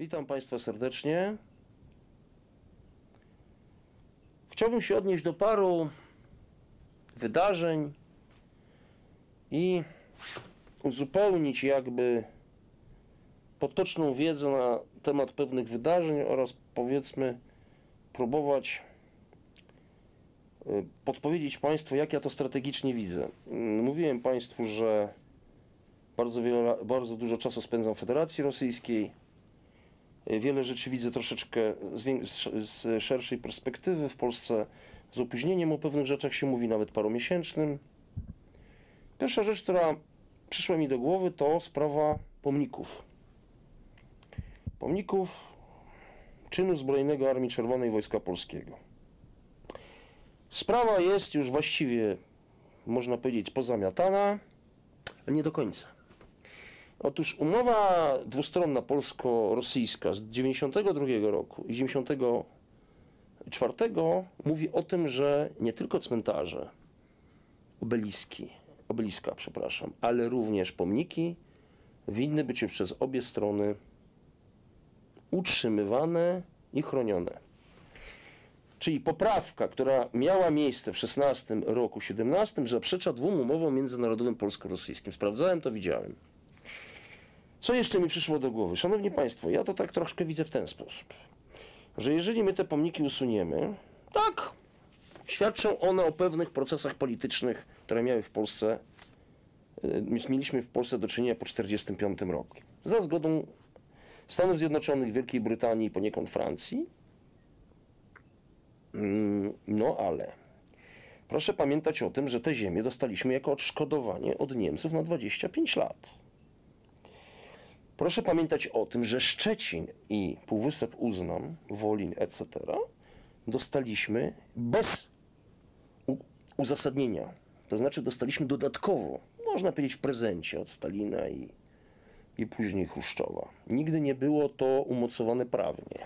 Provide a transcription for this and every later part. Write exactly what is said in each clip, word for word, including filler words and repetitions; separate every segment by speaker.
Speaker 1: Witam Państwa serdecznie. Chciałbym się odnieść do paru wydarzeń i uzupełnić jakby potoczną wiedzę na temat pewnych wydarzeń oraz, powiedzmy, próbować podpowiedzieć Państwu, jak ja to strategicznie widzę. Mówiłem Państwu, że bardzo, wiele, bardzo dużo czasu spędzam w Federacji Rosyjskiej. Wiele rzeczy widzę troszeczkę z, z szerszej perspektywy. W Polsce z opóźnieniem o pewnych rzeczach się mówi, nawet paromiesięcznym. Pierwsza rzecz, która przyszła mi do głowy, to sprawa pomników. Pomników czynu zbrojnego Armii Czerwonej Wojska Polskiego. Sprawa jest już właściwie, można powiedzieć, pozamiatana, ale nie do końca. Otóż umowa dwustronna polsko-rosyjska z dziewięćdziesiątego drugiego roku i dziewięćdziesiątego czwartego mówi o tym, że nie tylko cmentarze, obeliski, obeliska, przepraszam, ale również pomniki winny być przez obie strony utrzymywane i chronione. Czyli poprawka, która miała miejsce w szesnastym roku, siedemnastym, zaprzecza dwóm umowom międzynarodowym polsko-rosyjskim. Sprawdzałem to, widziałem. Co jeszcze mi przyszło do głowy? Szanowni Państwo, ja to tak troszkę widzę w ten sposób, że jeżeli my te pomniki usuniemy, tak, świadczą one o pewnych procesach politycznych, które miały w Polsce, mieliśmy w Polsce do czynienia po tysiąc dziewięćset czterdziestym piątym roku. Za zgodą Stanów Zjednoczonych, Wielkiej Brytanii i poniekąd Francji. No ale proszę pamiętać o tym, że te ziemię dostaliśmy jako odszkodowanie od Niemców na dwadzieścia pięć lat. Proszę pamiętać o tym, że Szczecin i Półwysep Uznam, Wolin, et cetera dostaliśmy bez uzasadnienia. To znaczy dostaliśmy dodatkowo, można powiedzieć, w prezencie od Stalina i, i później Chruszczowa. Nigdy nie było to umocowane prawnie.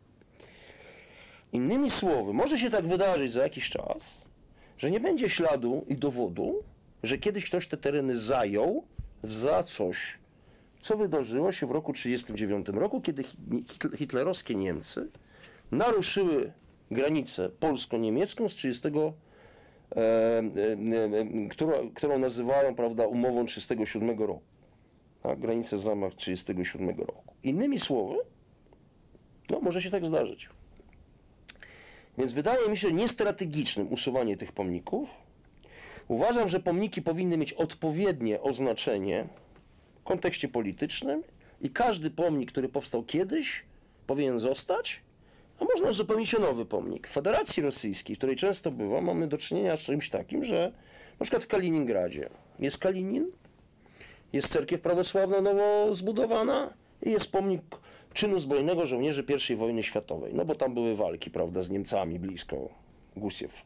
Speaker 1: Innymi słowy, może się tak wydarzyć za jakiś czas, że nie będzie śladu i dowodu, że kiedyś ktoś te tereny zajął za coś, co wydarzyło się w roku tysiąc dziewięćset trzydziestym dziewiątym roku, kiedy hitlerowskie Niemcy naruszyły granicę polsko-niemiecką z trzydziestego, e, e, e, którą, którą nazywają, prawda, umową trzydziestego siódmego roku. Tak? Granicę zamach trzydziestego siódmego roku. Innymi słowy, no może się tak zdarzyć. Więc wydaje mi się niestrategicznym usuwanie tych pomników. Uważam, że pomniki powinny mieć odpowiednie oznaczenie w kontekście politycznym i każdy pomnik, który powstał kiedyś, powinien zostać, a można uzupełnić o nowy pomnik. W Federacji Rosyjskiej, w której często bywa, mamy do czynienia z czymś takim, że na przykład w Kaliningradzie jest Kalinin, jest cerkiew prawosławna nowo zbudowana i jest pomnik czynu zbrojnego żołnierzy pierwszej wojny światowej. No bo tam były walki, prawda, z Niemcami blisko Gusiew.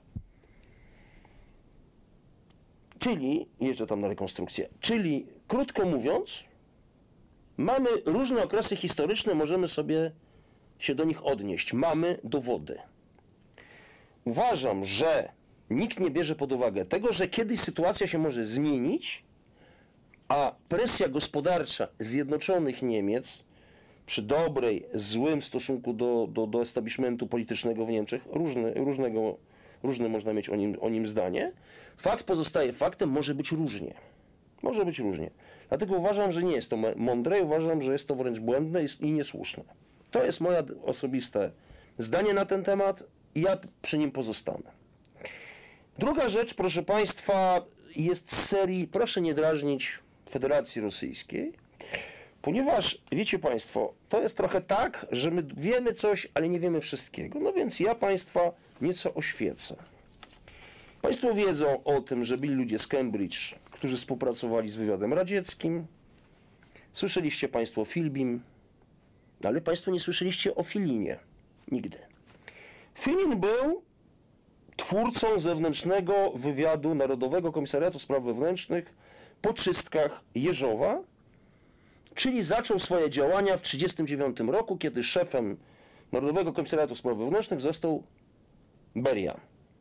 Speaker 1: Czyli, jeżdżę tam na rekonstrukcję, czyli krótko mówiąc, mamy różne okresy historyczne, możemy sobie się do nich odnieść. Mamy dowody. Uważam, że nikt nie bierze pod uwagę tego, że kiedyś sytuacja się może zmienić, a presja gospodarcza Zjednoczonych Niemiec przy dobrej, złym stosunku do, do, do establishmentu politycznego w Niemczech, różny, różnego, różne można mieć o nim, o nim zdanie, fakt pozostaje faktem, może być różnie. Może być różnie. Dlatego uważam, że nie jest to mądre i uważam, że jest to wręcz błędne i niesłuszne. To jest moje osobiste zdanie na ten temat i ja przy nim pozostanę. Druga rzecz, proszę Państwa, jest z serii, proszę nie drażnić Federacji Rosyjskiej, ponieważ, wiecie Państwo, to jest trochę tak, że my wiemy coś, ale nie wiemy wszystkiego. No więc ja Państwa nieco oświecę. Państwo wiedzą o tym, że byli ludzie z Cambridge, którzy współpracowali z wywiadem radzieckim. Słyszeliście Państwo o Filbim, ale Państwo nie słyszeliście o Filinie. Nigdy. Filin był twórcą zewnętrznego wywiadu Narodowego Komisariatu Spraw Wewnętrznych po czystkach Jeżowa, czyli zaczął swoje działania w tysiąc dziewięćset trzydziestym dziewiątym roku, kiedy szefem Narodowego Komisariatu Spraw Wewnętrznych został Beria.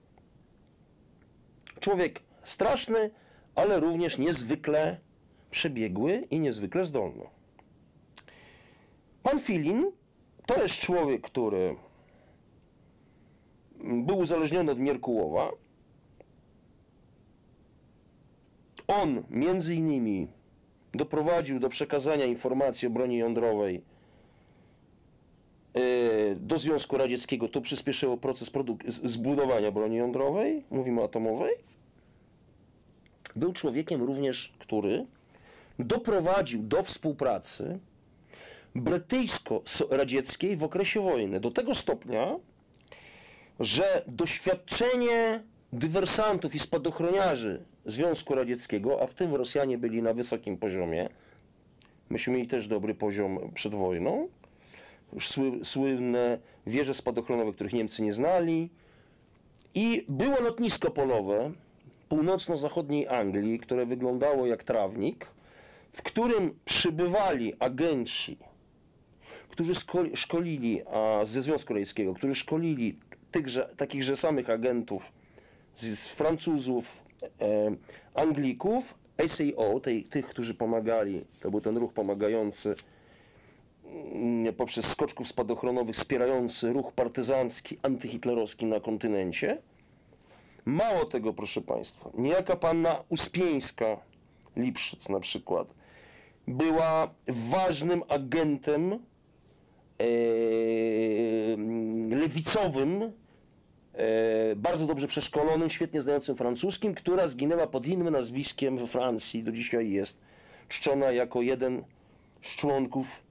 Speaker 1: Człowiek straszny, ale również niezwykle przebiegły i niezwykle zdolny. Pan Filin To jest człowiek, który był uzależniony od Mierkułowa. On między innymi doprowadził do przekazania informacji o broni jądrowej do Związku Radzieckiego. To przyspieszyło proces zbudowania broni jądrowej. Mówimy o atomowej. Był człowiekiem również, który doprowadził do współpracy brytyjsko-radzieckiej w okresie wojny. Do tego stopnia, że doświadczenie dywersantów i spadochroniarzy Związku Radzieckiego, a w tym Rosjanie byli na wysokim poziomie, myśmy mieli też dobry poziom przed wojną, już sły, słynne wieże spadochronowe, których Niemcy nie znali, i było lotnisko polowe północno-zachodniej Anglii, które wyglądało jak trawnik, w którym przybywali agenci, którzy szkolili, a ze Związku Radzieckiego, którzy szkolili tychże, takichże samych agentów z, z Francuzów, e, Anglików, S A O, tej, tych, którzy pomagali, to był ten ruch pomagający m, poprzez skoczków spadochronowych, wspierający ruch partyzancki, antyhitlerowski na kontynencie. Mało tego, proszę Państwa, niejaka panna Uspieńska, Lipszyc na przykład, była ważnym agentem e, lewicowym, e, bardzo dobrze przeszkolonym, świetnie znającym francuskim, która zginęła pod innym nazwiskiem we Francji, do dzisiaj jest czczona jako jeden z członków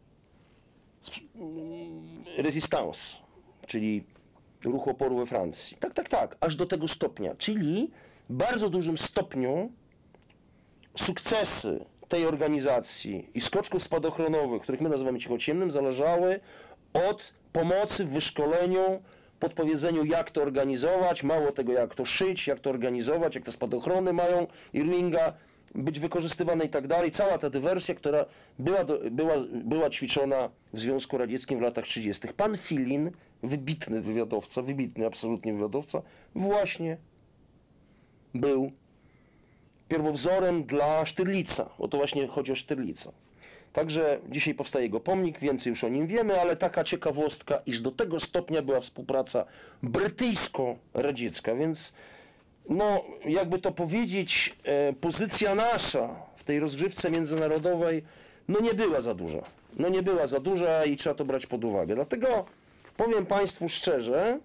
Speaker 1: Resistance, czyli ruchu oporu we Francji. Tak, tak, tak, aż do tego stopnia, czyli w bardzo dużym stopniu sukcesy tej organizacji i skoczków spadochronowych, których my nazywamy cichociemnym, zależały od pomocy w wyszkoleniu, podpowiedzeniu, jak to organizować, mało tego, jak to szyć, jak to organizować, jak te spadochrony mają Irvinga być wykorzystywane i tak dalej. Cała ta dywersja, która była, do, była, była ćwiczona w Związku Radzieckim w latach trzydziestych. Pan Filin, wybitny wywiadowca, wybitny absolutnie wywiadowca, właśnie był pierwowzorem dla Sztyrlica, bo to właśnie chodzi o Sztyrlica. Także dzisiaj powstaje jego pomnik, więcej już o nim wiemy, ale taka ciekawostka, iż do tego stopnia była współpraca brytyjsko-radziecka, więc no, jakby to powiedzieć, e, pozycja nasza w tej rozgrywce międzynarodowej, no nie była za duża. No nie była za duża i trzeba to brać pod uwagę. Dlatego powiem Państwu szczerze,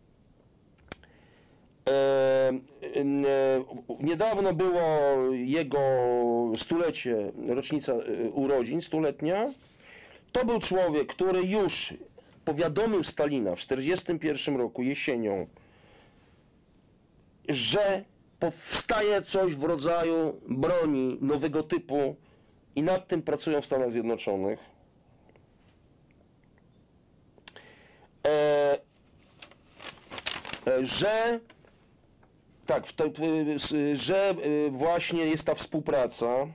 Speaker 1: E, e, niedawno było jego stulecie, rocznica urodzin, stuletnia. To był człowiek, który już powiadomił Stalina w tysiąc dziewięćset czterdziestym pierwszym roku jesienią, że powstaje coś w rodzaju broni nowego typu i nad tym pracują w Stanach Zjednoczonych. E, że Tak, to, że właśnie jest ta współpraca,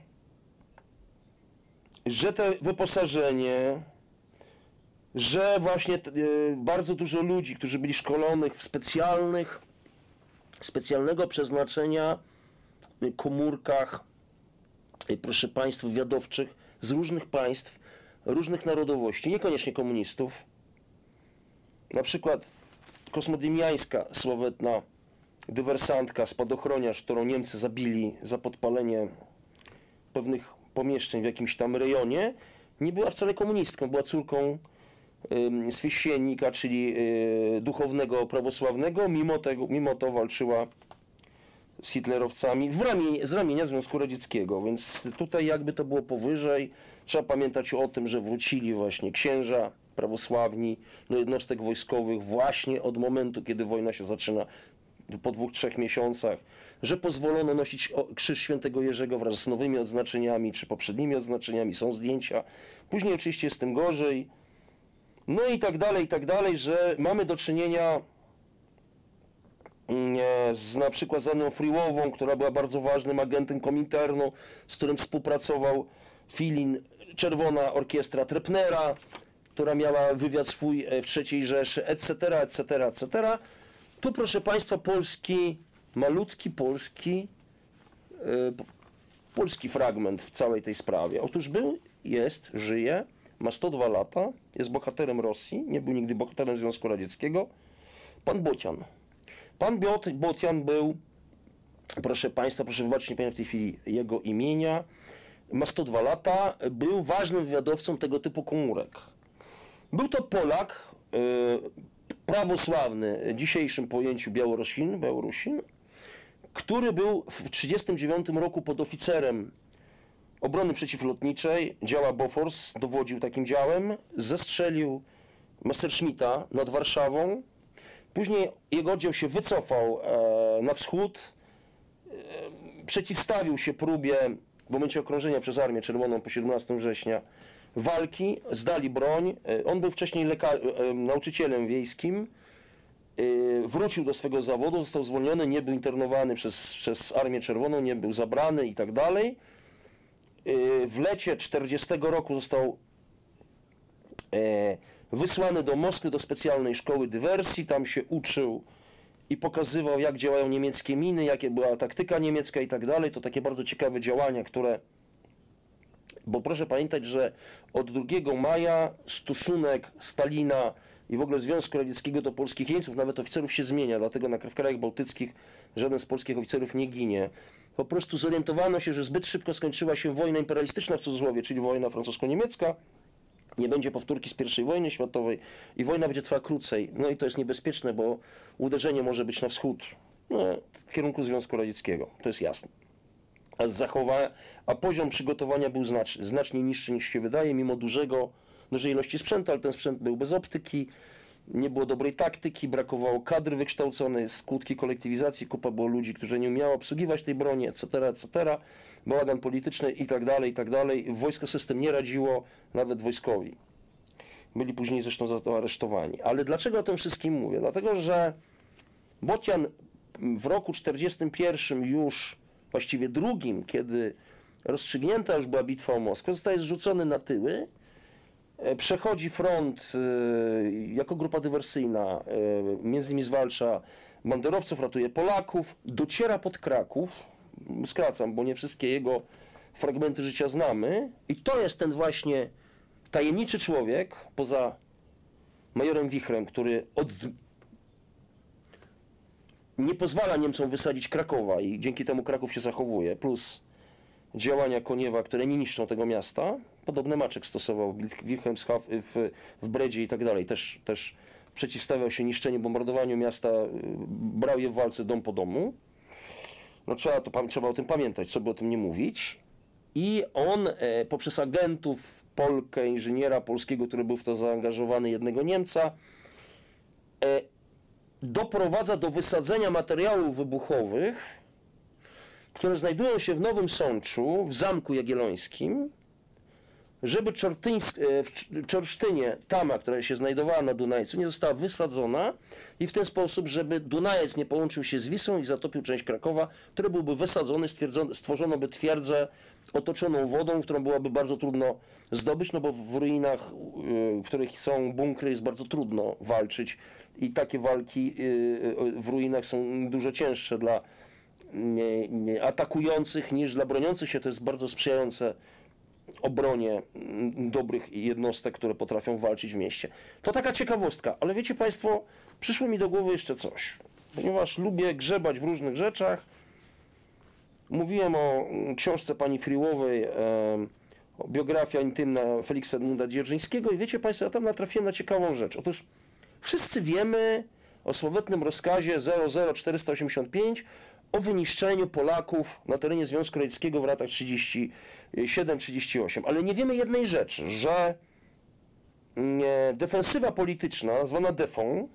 Speaker 1: że to wyposażenie, że właśnie bardzo dużo ludzi, którzy byli szkolonych w specjalnych, specjalnego przeznaczenia komórkach, proszę Państwa, wywiadowczych z różnych państw, różnych narodowości, niekoniecznie komunistów. Na przykład Kosmodymiańska, sławetna dywersantka, spadochroniarz, którą Niemcy zabili za podpalenie pewnych pomieszczeń w jakimś tam rejonie, nie była wcale komunistką, była córką y, święcennika, czyli y, duchownego prawosławnego, mimo, tego, mimo to walczyła z hitlerowcami w ramię, z ramienia Związku Radzieckiego, więc tutaj jakby to było powyżej. Trzeba pamiętać o tym, że wrócili właśnie księża prawosławni do jednostek wojskowych właśnie od momentu, kiedy wojna się zaczyna, po dwóch, trzech miesiącach, że pozwolono nosić krzyż świętego Jerzego wraz z nowymi odznaczeniami, czy poprzednimi odznaczeniami, są zdjęcia. Później oczywiście jest tym gorzej. No i tak dalej, i tak dalej, że mamy do czynienia z na przykład z Anną Friłową, która była bardzo ważnym agentem Kominternu, z którym współpracował Filin, Czerwona Orkiestra Trepnera, która miała wywiad swój w trzeciej Rzeszy, et cetera, et cetera, et cetera. Tu, proszę Państwa, polski, malutki polski, yy, polski fragment w całej tej sprawie. Otóż był, jest, żyje ma sto dwa lata, jest bohaterem Rosji, nie był nigdy bohaterem Związku Radzieckiego, pan Bocian. Pan Bocian był, proszę Państwa, proszę wybaczyć, nie pamiętam w tej chwili jego imienia, ma sto dwa lata, był ważnym wywiadowcą tego typu komórek. Był to Polak, yy, prawosławny w dzisiejszym pojęciu Białorusin, Białorusin, który był w tysiąc dziewięćset trzydziestym dziewiątym roku podoficerem obrony przeciwlotniczej, działa Bofors, dowodził takim działem, zestrzelił Messerschmitta nad Warszawą. Później jego oddział się wycofał e, na wschód, e, przeciwstawił się próbie w momencie okrążenia przez Armię Czerwoną po siedemnastego września walki, zdali broń. E, on był wcześniej lekar- e, nauczycielem wiejskim, e, wrócił do swego zawodu, został zwolniony, nie był internowany przez, przez Armię Czerwoną, nie był zabrany i tak dalej. E, w lecie czterdziestego roku został e, wysłany do Moskwy, do specjalnej szkoły dywersji, tam się uczył i pokazywał, jak działają niemieckie miny, jakie była taktyka niemiecka i tak dalej. To takie bardzo ciekawe działania, które... Bo proszę pamiętać, że od drugiego maja stosunek Stalina i w ogóle Związku Radzieckiego do polskich jeńców, nawet oficerów, się zmienia, dlatego na w krajach bałtyckich żaden z polskich oficerów nie ginie. Po prostu zorientowano się, że zbyt szybko skończyła się wojna imperialistyczna w cudzysłowie, czyli wojna francusko-niemiecka. Nie będzie powtórki z pierwszej wojny światowej i wojna będzie trwała krócej. No i to jest niebezpieczne, bo uderzenie może być na wschód, no, w kierunku Związku Radzieckiego, to jest jasne. A, zachowa... A poziom przygotowania był znacznie, znacznie niższy niż się wydaje, mimo dużego, dużej ilości sprzętu, ale ten sprzęt był bez optyki, nie było dobrej taktyki, brakowało kadry wykształconej, skutki kolektywizacji, kupa było ludzi, którzy nie umiało obsługiwać tej broni, et cetera, et cetera, bałagan polityczny i tak dalej, i tak dalej. Wojsko system nie radziło, nawet wojskowi. Byli później zresztą za to aresztowani. Ale dlaczego o tym wszystkim mówię? Dlatego, że Bocian w roku czterdziestym pierwszym już, właściwie drugim, kiedy rozstrzygnięta już była bitwa o Moskwę, zostaje zrzucony na tyły, przechodzi front jako grupa dywersyjna, między innymi zwalcza banderowców, ratuje Polaków, dociera pod Kraków, skracam, bo nie wszystkie jego fragmenty życia znamy, i to jest ten właśnie tajemniczy człowiek, poza majorem Wichrem, który od... nie pozwala Niemcom wysadzić Krakowa i dzięki temu Kraków się zachowuje, plus działania Koniewa, które nie niszczą tego miasta. Podobny Maczek stosował w Wilhelmshaven, w, w Bredzie i tak dalej. Też, też przeciwstawiał się niszczeniu, bombardowaniu miasta, brał je w walce dom po domu. No trzeba, to, trzeba o tym pamiętać, co by o tym nie mówić. I on e, poprzez agentów, Polkę, inżyniera polskiego, który był w to zaangażowany, jednego Niemca, e, doprowadza do wysadzenia materiałów wybuchowych, które znajdują się w Nowym Sączu, w Zamku Jagiellońskim, żeby Czortyńsk, w Czorsztynie, tama, która się znajdowała na Dunajcu, nie została wysadzona i w ten sposób, żeby Dunajec nie połączył się z Wisłą i zatopił część Krakowa, który byłby wysadzony, stworzono by twierdzę otoczoną wodą, którą byłaby bardzo trudno zdobyć, no bo w ruinach, w których są bunkry, jest bardzo trudno walczyć i takie walki w ruinach są dużo cięższe dla Nie, nie, atakujących niż dla broniących się. To jest bardzo sprzyjające obronie dobrych jednostek, które potrafią walczyć w mieście. To taka ciekawostka, ale wiecie Państwo, przyszło mi do głowy jeszcze coś. Ponieważ lubię grzebać w różnych rzeczach, mówiłem o książce pani Friłowej, e, biografia intymna Feliksa Edmunda Dzierżyńskiego i wiecie Państwo, ja tam natrafiłem na ciekawą rzecz. Otóż wszyscy wiemy o sławetnym rozkazie zero zero czterysta osiemdziesiąt pięć o wyniszczeniu Polaków na terenie Związku Radzieckiego w latach trzydziestym siódmym trzydziestym ósmym. Ale nie wiemy jednej rzeczy, że defensywa polityczna, zwana defą,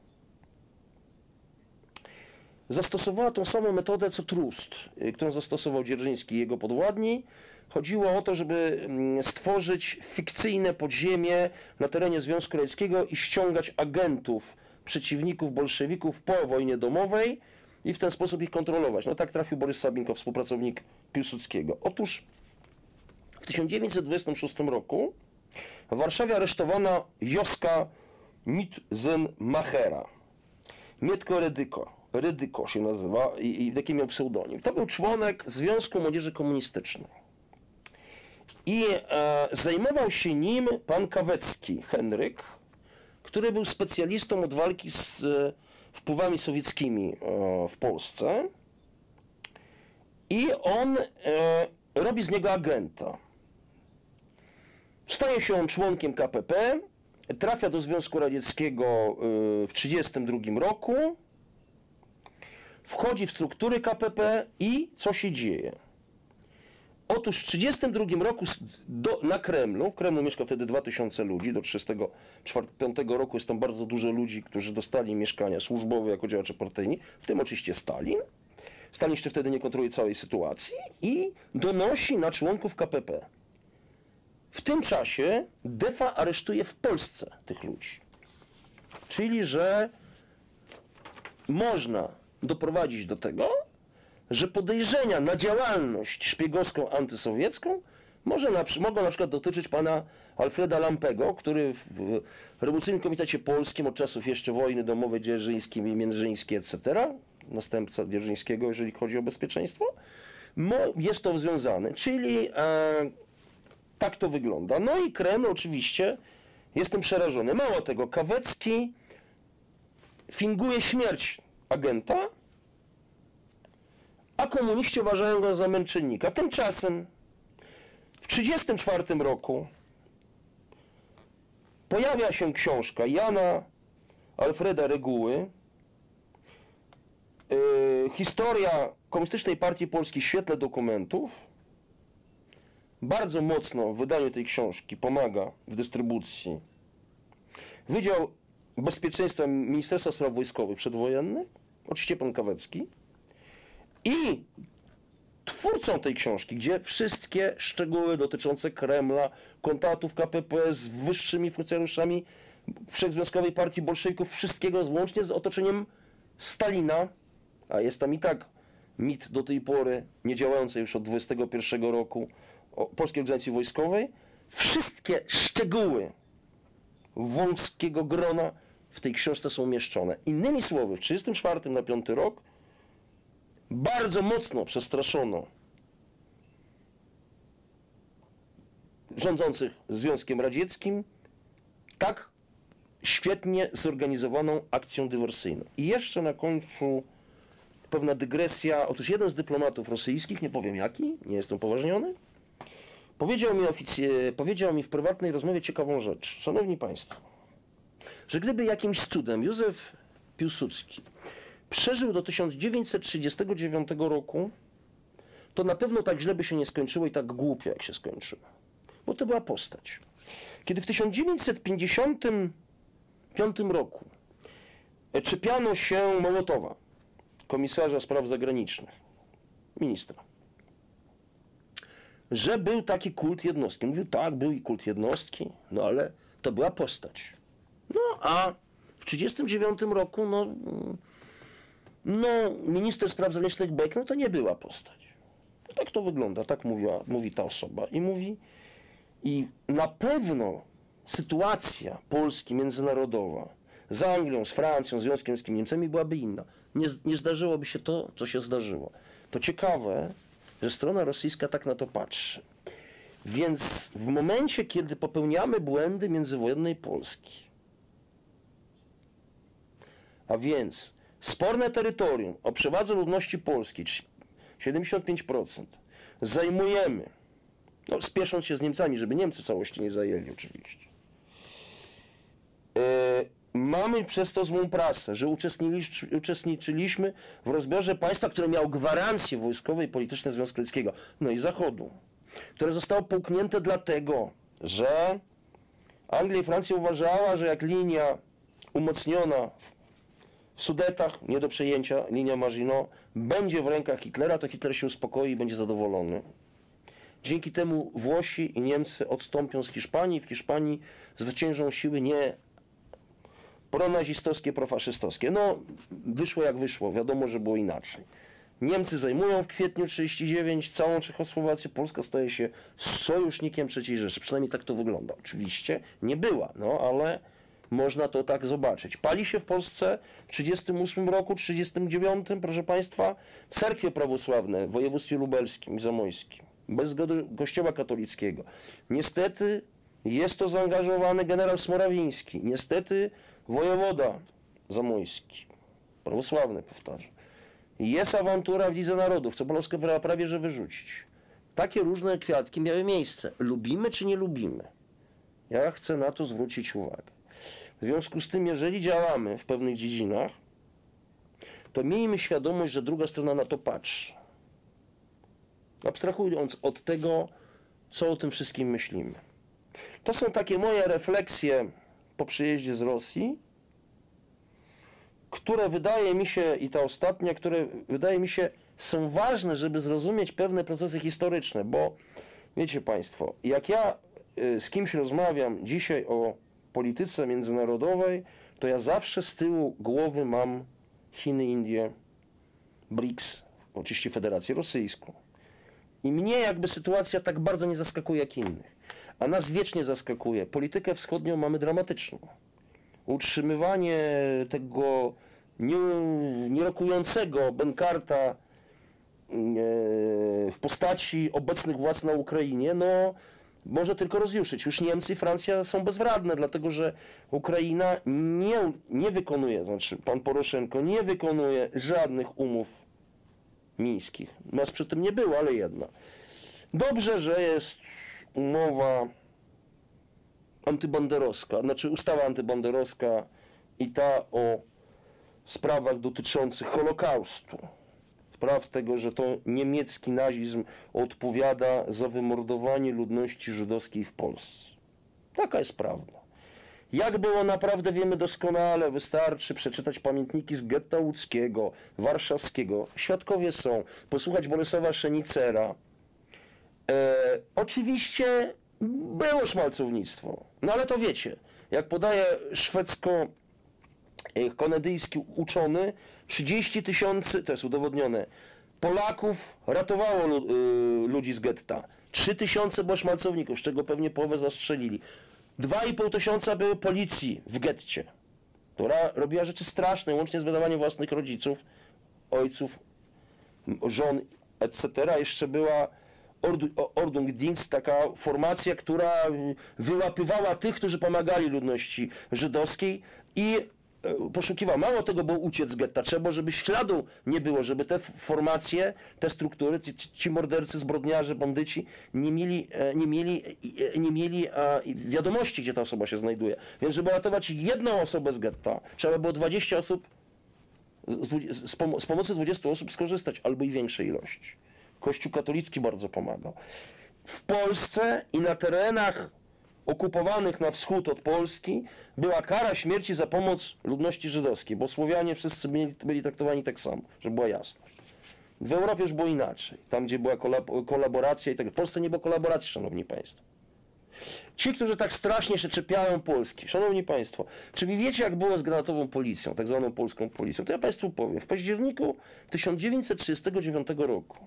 Speaker 1: zastosowała tą samą metodę co Trust, którą zastosował Dzierżyński i jego podwładni. Chodziło o to, żeby stworzyć fikcyjne podziemie na terenie Związku Radzieckiego i ściągać agentów, przeciwników bolszewików po wojnie domowej i w ten sposób ich kontrolować. No tak trafił Borys Sabinko, współpracownik Piłsudskiego. Otóż w tysiąc dziewięćset dwudziestym szóstym roku w Warszawie aresztowano Joska Mitzenmachera. Mietko Redyko. Redyko się nazywa i, i taki miał pseudonim. To był członek Związku Młodzieży Komunistycznej. I e, zajmował się nim pan Kawecki, Henryk, który był specjalistą od walki z e, wpływami sowieckimi e, w Polsce. I on e, robi z niego agenta. Staje się on członkiem K P P, trafia do Związku Radzieckiego e, w tysiąc dziewięćset trzydziestym drugim roku, wchodzi w struktury K P P i co się dzieje? Otóż w tysiąc dziewięćset trzydziestym drugim roku do, na Kremlu, w Kremlu mieszka wtedy dwa tysiące ludzi, do tysiąc dziewięćset trzydziestego piątego roku jest tam bardzo dużo ludzi, którzy dostali mieszkania służbowe jako działacze partyjni, w tym oczywiście Stalin. Stalin jeszcze wtedy nie kontroluje całej sytuacji i donosi na członków K P P. W tym czasie Defa aresztuje w Polsce tych ludzi. Czyli, że można doprowadzić do tego, że podejrzenia na działalność szpiegowską, antysowiecką może na, mogą na przykład dotyczyć pana Alfreda Lampego, który w Rewolucyjnym Komitecie Polskim od czasów jeszcze wojny domowej dzierżyńskiej i międzyńskiej, et cetera, następca Dzierżyńskiego, jeżeli chodzi o bezpieczeństwo, jest to związane. Czyli e, tak to wygląda. No i Kreml oczywiście, jestem przerażony. Mało tego, Kawecki finguje śmierć agenta, a komuniści uważają go za męczennika. Tymczasem w tysiąc dziewięćset trzydziestym czwartym roku pojawia się książka Jana Alfreda Reguły, yy, historia Komunistycznej Partii Polskiej w świetle dokumentów. Bardzo mocno w wydaniu tej książki pomaga w dystrybucji Wydział Bezpieczeństwa Ministerstwa Spraw Wojskowych przedwojennych, oczywiście pan Kawecki. I twórcą tej książki, gdzie wszystkie szczegóły dotyczące Kremla, kontaktów K P P z wyższymi funkcjonariuszami Wszechzwiązkowej Partii Bolszewików, wszystkiego łącznie z otoczeniem Stalina, a jest tam i tak mit do tej pory, nie działający już od dwudziestego pierwszego roku, o Polskiej Organizacji Wojskowej, wszystkie szczegóły wąskiego grona w tej książce są umieszczone. Innymi słowy, w tysiąc dziewięćset trzydziestym czwartym na piąty rok bardzo mocno przestraszono rządzących Związkiem Radzieckim tak świetnie zorganizowaną akcją dywersyjną. I jeszcze na końcu pewna dygresja. Otóż jeden z dyplomatów rosyjskich, nie powiem jaki, nie jestem upoważniony, powiedział mi, ofic- powiedział mi w prywatnej rozmowie ciekawą rzecz. Szanowni Państwo, że gdyby jakimś cudem Józef Piłsudski przeżył do tysiąc dziewięćset trzydziestego dziewiątego roku, to na pewno tak źle by się nie skończyło i tak głupio, jak się skończyło. Bo to była postać. Kiedy w tysiąc dziewięćset pięćdziesiątym piątym roku czepiano się Mołotowa, komisarza spraw zagranicznych, ministra, że był taki kult jednostki. Mówił, tak, był i kult jednostki, no ale to była postać. No a w tysiąc dziewięćset trzydziestym dziewiątym roku, no, no minister spraw zagranicznych Beck, no to nie była postać. No, tak to wygląda, tak mówiła, mówi ta osoba. I mówi, i na pewno sytuacja Polski międzynarodowa z Anglią, z Francją, Związkiem Radzieckim, Niemcami byłaby inna. Nie, nie zdarzyłoby się to, co się zdarzyło. To ciekawe, że strona rosyjska tak na to patrzy. Więc w momencie, kiedy popełniamy błędy międzywojennej Polski, a więc sporne terytorium o przewadze ludności polskiej, siedemdziesiąt pięć procent, zajmujemy, no, spiesząc się z Niemcami, żeby Niemcy całości nie zajęli oczywiście. Yy, mamy przez to złą prasę, że uczestniczyliśmy, uczestniczyliśmy w rozbiorze państwa, które miało gwarancje wojskowe i polityczne Związku Radzieckiego, no i Zachodu, które zostało połknięte dlatego, że Anglia i Francja uważała, że jak linia umocniona w Sudetach, nie do przejęcia, linia Maginot, będzie w rękach Hitlera, to Hitler się uspokoi i będzie zadowolony. Dzięki temu Włosi i Niemcy odstąpią z Hiszpanii. W Hiszpanii zwyciężą siły nie pronazistowskie, profaszystowskie. No, wyszło jak wyszło. Wiadomo, że było inaczej. Niemcy zajmują w kwietniu tysiąc dziewięćset trzydziestego dziewiątego całą Czechosłowację. Polska staje się sojusznikiem trzeciej Rzeszy. Przynajmniej tak to wygląda. Oczywiście nie była, no ale można to tak zobaczyć. Pali się w Polsce w tysiąc dziewięćset trzydziestym ósmym roku, tysiąc dziewięćset trzydziestym dziewiątym, proszę Państwa, cerkwie prawosławne w województwie lubelskim i zamojskim. bez zgody Kościoła katolickiego. Niestety jest to zaangażowany generał Smorawiński, niestety wojewoda zamojski, prawosławny powtarzam. Jest awantura w Lidze Narodów, co Polskę prawie że wyrzucić. Takie różne kwiatki miały miejsce. Lubimy czy nie lubimy? Ja chcę na to zwrócić uwagę. W związku z tym, jeżeli działamy w pewnych dziedzinach, to miejmy świadomość, że druga strona na to patrzy. Abstrahując od tego, co o tym wszystkim myślimy. To są takie moje refleksje po przyjeździe z Rosji, które wydaje mi się, i ta ostatnia, które wydaje mi się są ważne, żeby zrozumieć pewne procesy historyczne, bo wiecie Państwo, jak ja z kimś rozmawiam dzisiaj o polityce międzynarodowej, to ja zawsze z tyłu głowy mam Chiny, Indie, B R I C S, oczywiście Federację Rosyjską. I mnie jakby sytuacja tak bardzo nie zaskakuje jak innych. A nas wiecznie zaskakuje. Politykę wschodnią mamy dramatyczną. Utrzymywanie tego nie, nierokującego bękarta w postaci obecnych władz na Ukrainie, no może tylko rozjuszyć. Już Niemcy i Francja są bezradne, dlatego że Ukraina nie, nie wykonuje, znaczy pan Poroszenko nie wykonuje żadnych umów mińskich. Nas przy tym nie było, ale jedna. Dobrze, że jest umowa antybanderowska, znaczy ustawa antybanderowska i ta o sprawach dotyczących Holokaustu. Spraw tego, że to niemiecki nazizm odpowiada za wymordowanie ludności żydowskiej w Polsce. Taka jest prawda. Jak było naprawdę wiemy doskonale, wystarczy przeczytać pamiętniki z getta łódzkiego, warszawskiego. Świadkowie są, posłuchać Bolesława Szenicera. E, oczywiście było szmalcownictwo, no ale to wiecie, jak podaje szwedzko-kanadyjski uczony, trzydzieści tysięcy, to jest udowodnione, Polaków ratowało ludzi z getta. trzy tysiące było szmalcowników, z czego pewnie połowę zastrzelili. dwa i pół tysiąca były policji w getcie, która robiła rzeczy straszne, łącznie z wydawaniem własnych rodziców, ojców, żon, et cetera. Jeszcze była Ordnungsdienst, taka formacja, która wyłapywała tych, którzy pomagali ludności żydowskiej i poszukiwała. Mało tego było uciec z getta, trzeba, żeby śladu nie było, żeby te formacje, te struktury, ci, ci mordercy, zbrodniarze, bandyci nie mieli, nie mieli, nie mieli wiadomości, gdzie ta osoba się znajduje. Więc żeby ratować jedną osobę z getta, trzeba było dwadzieścia osób, z, z, pom z pomocy dwudziestu osób skorzystać, albo i większej ilości. Kościół katolicki bardzo pomagał. W Polsce i na terenach okupowanych na wschód od Polski była kara śmierci za pomoc ludności żydowskiej, bo Słowianie wszyscy byli, byli traktowani tak samo, żeby była jasność. W Europie już było inaczej, tam gdzie była kolab kolaboracja i tak. W Polsce nie było kolaboracji, szanowni państwo. Ci, którzy tak strasznie się czepiają Polski, szanowni państwo, czy wy wiecie, jak było z granatową policją, tak zwaną polską policją? To ja państwu powiem. W październiku tysiąc dziewięćset trzydziestego dziewiątego roku,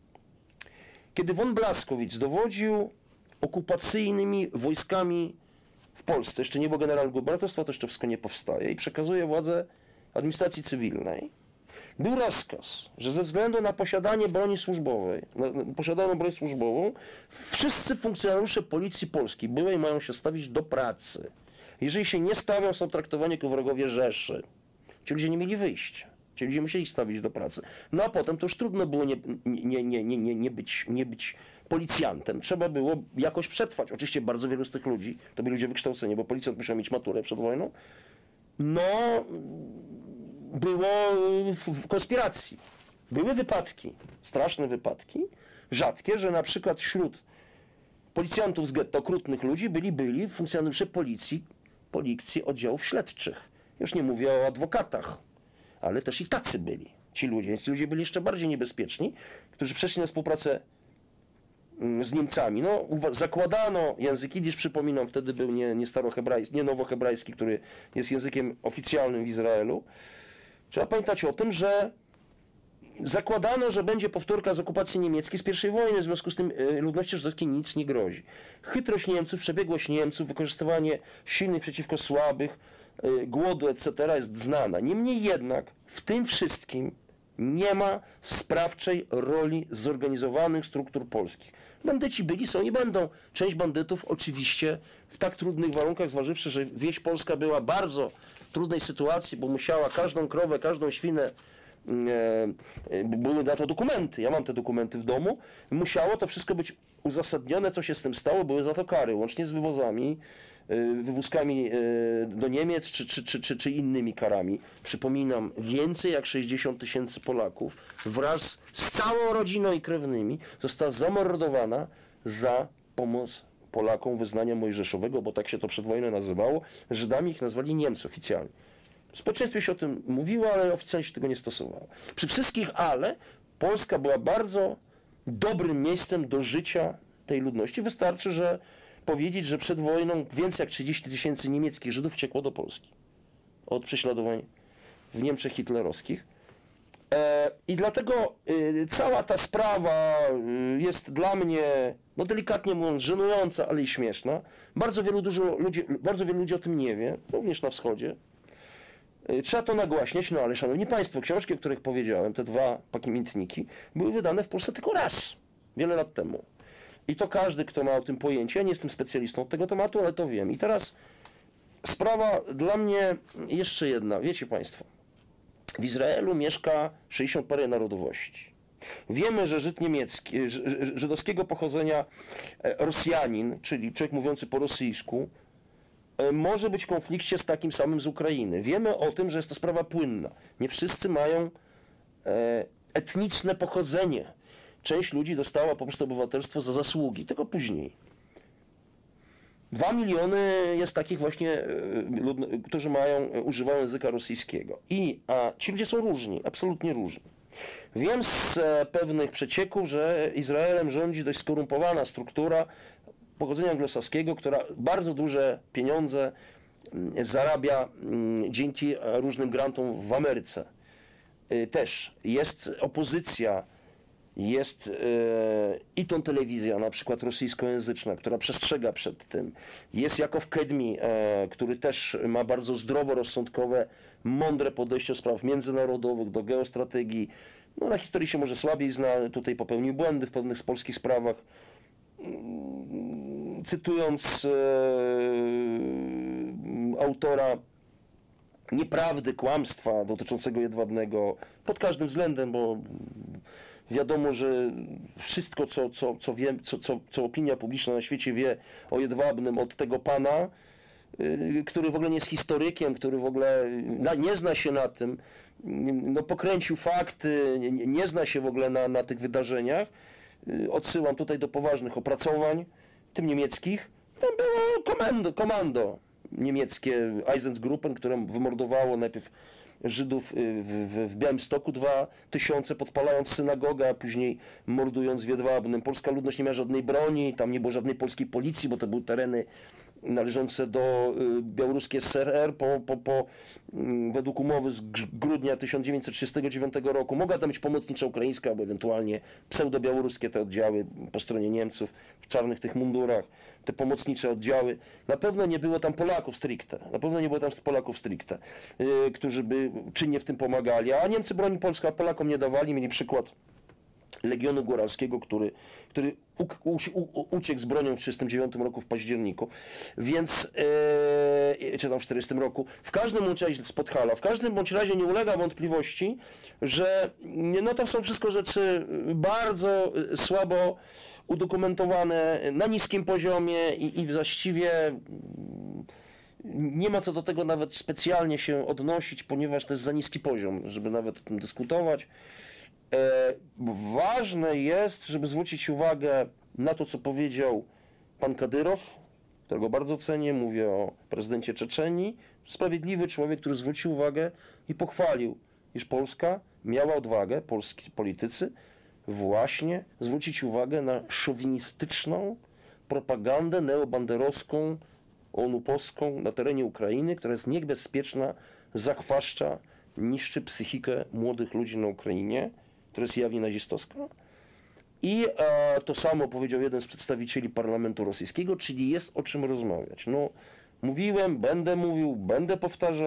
Speaker 1: kiedy von Blaskowicz dowodził okupacyjnymi wojskami w Polsce, jeszcze nie było generalgubernatorstwa, to jeszcze wszystko nie powstaje, i przekazuje władzę administracji cywilnej, był rozkaz, że ze względu na posiadanie broni służbowej, na, na posiadaną broń służbową, wszyscy funkcjonariusze Policji Polskiej byłej mają się stawić do pracy. Jeżeli się nie stawią, są traktowani jako wrogowie Rzeszy. Ci ludzie nie mieli wyjścia. Ci ludzie musieli stawić do pracy. No a potem to już trudno było nie, nie, nie, nie, nie, nie, być, nie być policjantem. Trzeba było jakoś przetrwać. Oczywiście bardzo wielu z tych ludzi, to byli ludzie wykształceni, bo policjant musiał mieć maturę przed wojną, no było w konspiracji. Były wypadki, straszne wypadki, rzadkie, że na przykład wśród policjantów z getta, okrutnych ludzi, byli byli funkcjonariusze policji, policji oddziałów śledczych. Już nie mówię o adwokatach, ale też i tacy byli ci ludzie. Więc ci ludzie byli jeszcze bardziej niebezpieczni, którzy przeszli na współpracę z Niemcami. No, zakładano język jidysz, przypominam, wtedy był nie, nie starohebrajski, nie nowohebrajski, który jest językiem oficjalnym w Izraelu. Trzeba pamiętać o tym, że zakładano, że będzie powtórka z okupacji niemieckiej z pierwszej wojny, w związku z tym ludności żydowskiej nic nie grozi. Chytrość Niemców, przebiegłość Niemców, wykorzystywanie silnych przeciwko słabych, głodu, et cetera jest znana. Niemniej jednak w tym wszystkim Nie ma sprawczej roli zorganizowanych struktur polskich. Bandyci byli, są i będą. Część bandytów oczywiście w tak trudnych warunkach, zważywszy, że wieś polska była w bardzo trudnej sytuacji, bo musiała każdą krowę, każdą świnę, e, były na to dokumenty, ja mam te dokumenty w domu, musiało to wszystko być uzasadnione, co się z tym stało, były za to kary, łącznie z wywozami, wywózkami do Niemiec czy, czy, czy, czy, czy innymi karami. Przypominam, więcej jak sześćdziesiąt tysięcy Polaków wraz z całą rodziną i krewnymi została zamordowana za pomoc Polakom wyznania mojżeszowego, bo tak się to przed wojną nazywało. Żydami ich nazwali Niemcy oficjalnie. W społeczeństwie się o tym mówiło, ale oficjalnie się tego nie stosowało. Przy wszystkich ale Polska była bardzo dobrym miejscem do życia tej ludności. Wystarczy, że powiedzieć, że przed wojną więcej jak trzydzieści tysięcy niemieckich Żydów uciekło do Polski od prześladowań w Niemczech hitlerowskich. E, I dlatego y, cała ta sprawa y, jest dla mnie, no delikatnie mówiąc, żenująca, ale i śmieszna. Bardzo wielu, dużo ludzi, bardzo wielu ludzi o tym nie wie, również na wschodzie. Y, trzeba to nagłaśniać, no ale szanowni państwo, książki, o których powiedziałem, te dwa pamiętniki, były wydane w Polsce tylko raz, wiele lat temu. I to każdy, kto ma o tym pojęcie, ja nie jestem specjalistą od tego tematu, ale to wiem. I teraz sprawa dla mnie jeszcze jedna. Wiecie państwo, w Izraelu mieszka sześćdziesiąt parę narodowości. Wiemy, że Żyd niemiecki, żydowskiego pochodzenia Rosjanin, czyli człowiek mówiący po rosyjsku, może być w konflikcie z takim samym z Ukrainy. Wiemy o tym, że jest to sprawa płynna. Nie wszyscy mają etniczne pochodzenie. Część ludzi dostała po prostu obywatelstwo za zasługi, tylko później. Dwa miliony jest takich właśnie, którzy mają, używają języka rosyjskiego. I a ci ludzie są różni, absolutnie różni. Wiem z pewnych przecieków, że Izraelem rządzi dość skorumpowana struktura pochodzenia anglosaskiego, która bardzo duże pieniądze zarabia dzięki różnym grantom w Ameryce. Też jest opozycja, jest yy, i tą telewizja, na przykład rosyjskojęzyczna, która przestrzega przed tym. Jest Jakow Kedmi, yy, który też ma bardzo zdroworozsądkowe, mądre podejście do spraw międzynarodowych, do geostrategii. No, na historii się może słabiej zna, tutaj popełnił błędy w pewnych polskich sprawach. Yy, cytując yy, autora nieprawdy, kłamstwa dotyczącego Jedwabnego pod każdym względem, bo wiadomo, że wszystko, co, co, co, wiem, co, co, co opinia publiczna na świecie wie o Jedwabnym od tego pana, yy, który w ogóle nie jest historykiem, który w ogóle na, nie zna się na tym, no, pokręcił fakty, nie, nie zna się w ogóle na, na tych wydarzeniach. Yy, odsyłam tutaj do poważnych opracowań, tym niemieckich. Tam było komando, komando niemieckie Einsatzgruppen, które wymordowało najpierw Żydów w, w, w Białymstoku dwa tysiące, podpalając synagogę, a później mordując w Jedwabnym. Polska ludność nie miała żadnej broni, tam nie było żadnej polskiej policji, bo to były tereny należące do y, białoruskiej S R R po, po, po, y, według umowy z grudnia tysiąc dziewięćset trzydziestego dziewiątego roku. Mogła tam być pomocnicza ukraińska, albo ewentualnie pseudo-białoruskie te oddziały po stronie Niemców w czarnych tych mundurach, te pomocnicze oddziały. Na pewno nie było tam Polaków stricte, na pewno nie było tam Polaków stricte, y, którzy by czynnie w tym pomagali, a Niemcy broni polską, a Polakom nie dawali. Mieli przykład Legionu Góralskiego, który, który u, u, u, uciekł z bronią w tysiąc dziewięćset trzydziestym dziewiątym roku w październiku, więc, yy, czy tam w czterdziestym roku, w każdym bądź razie z Podhala, w każdym bądź razie nie ulega wątpliwości, że no to są wszystko rzeczy bardzo słabo udokumentowane, na niskim poziomie i, i właściwie nie ma co do tego nawet specjalnie się odnosić, ponieważ to jest za niski poziom, żeby nawet o tym dyskutować. E, ważne jest, żeby zwrócić uwagę na to, co powiedział pan Kadyrow, którego bardzo cenię, mówię o prezydencie Czeczenii. Sprawiedliwy człowiek, który zwrócił uwagę i pochwalił, iż Polska miała odwagę, polscy politycy, właśnie zwrócić uwagę na szowinistyczną propagandę neobanderowską, onupowską na terenie Ukrainy, która jest niebezpieczna, zachwaszcza, niszczy psychikę młodych ludzi na Ukrainie, która jest jawnie nazistowska. I e, to samo powiedział jeden z przedstawicieli parlamentu rosyjskiego, czyli jest o czym rozmawiać. No, mówiłem, będę mówił, będę powtarzał,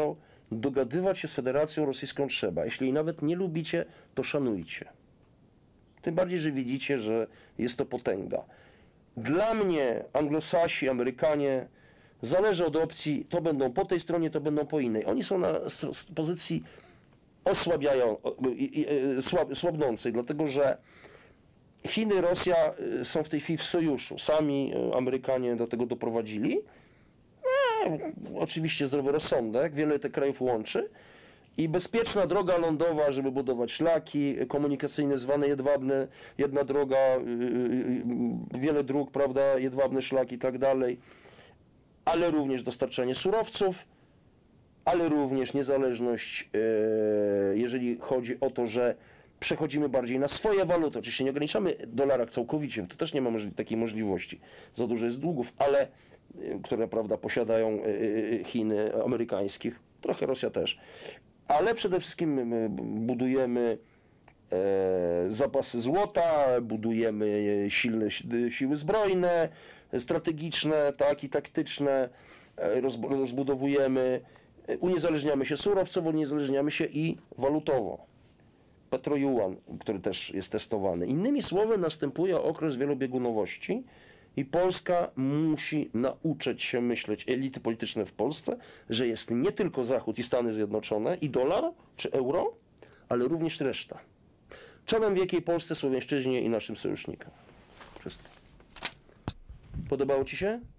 Speaker 1: dogadywać się z Federacją Rosyjską trzeba. Jeśli jej nawet nie lubicie, to szanujcie. Tym bardziej, że widzicie, że jest to potęga. Dla mnie anglosasi, Amerykanie, zależy od opcji, to będą po tej stronie, to będą po innej. Oni są na pozycji osłabiają, słab, słabnącej, dlatego że Chiny, Rosja są w tej chwili w sojuszu. Sami Amerykanie do tego doprowadzili. No, oczywiście zdrowy rozsądek, wiele tych krajów łączy. I bezpieczna droga lądowa, żeby budować szlaki komunikacyjne zwane jedwabne, jedna droga, wiele dróg, prawda, jedwabne szlaki i tak dalej, ale również dostarczanie surowców, ale również niezależność, jeżeli chodzi o to, że przechodzimy bardziej na swoje waluty. Oczywiście nie ograniczamy dolara całkowicie, to też nie ma możli- takiej możliwości. Za dużo jest długów, ale które, prawda, posiadają Chiny amerykańskich, trochę Rosja też. Ale przede wszystkim budujemy zapasy złota, budujemy silne siły zbrojne, strategiczne, tak, i taktyczne, rozbudowujemy, uniezależniamy się surowcowo, uniezależniamy się i walutowo. Petrojuan, który też jest testowany. Innymi słowy, następuje okres wielobiegunowości i Polska musi nauczyć się myśleć, elity polityczne w Polsce, że jest nie tylko Zachód i Stany Zjednoczone i dolar czy euro, ale również reszta. Czołem wielkiej Polsce, Słowiańszczyźnie i naszym sojusznikom. Wszystko. Podobało Ci się?